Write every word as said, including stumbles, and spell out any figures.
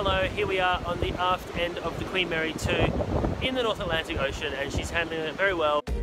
Hello, here we are on the aft end of the Queen Mary two in the North Atlantic Ocean, and she's handling it very well.